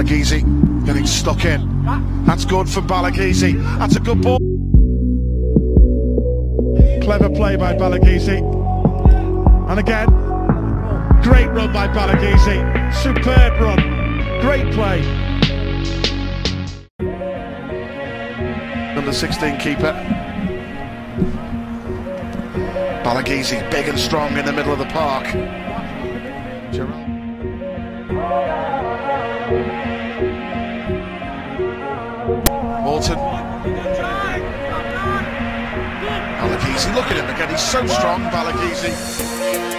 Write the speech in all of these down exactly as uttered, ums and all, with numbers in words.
Balagizi getting stuck in. That's good for Balagizi. That's a good ball. Clever play by Balagizi. And again, great run by Balagizi. Superb run. Great play. Number sixteen keeper. Balagizi, big and strong in the middle of the park. Morton. Balagizi, look at him again, he's so strong, Balagizi.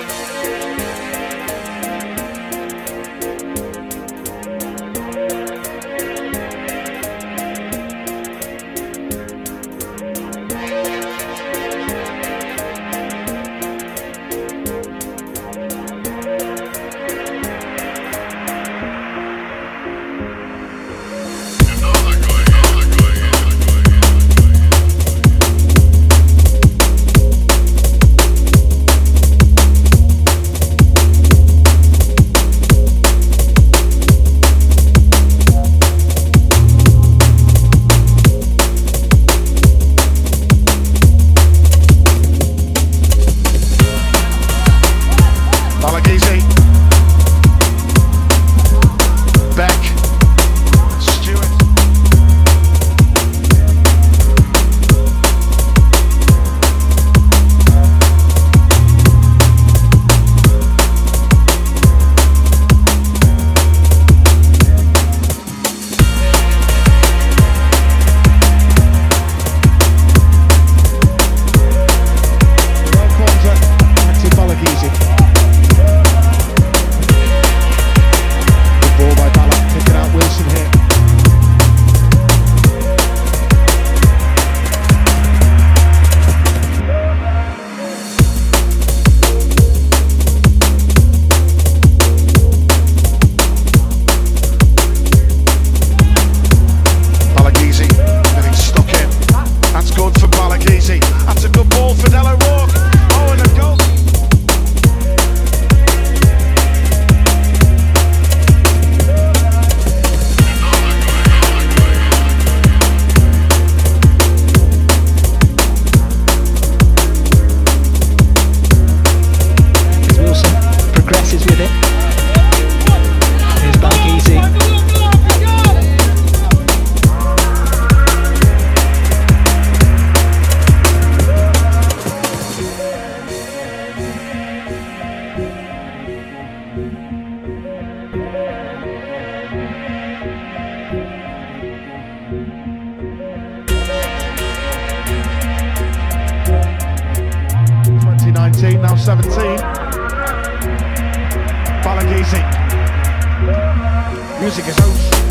twenty nineteen, now seventeen. Balagizi using his own